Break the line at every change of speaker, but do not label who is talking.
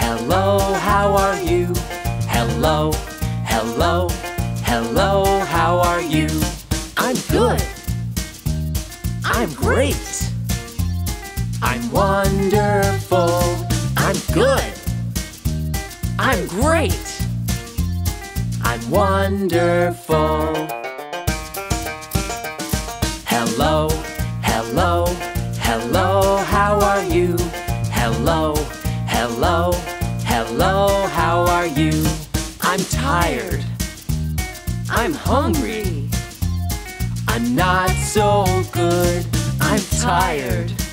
hello, how are you? Hello, hello, hello, how are you? I'm good. I'm great. I'm wonderful. I'm good. I'm great. I'm wonderful. Hello, hello, hello, how are you? Hello, hello, hello, how are you? I'm tired. I'm hungry. I'm not so good. I'm tired.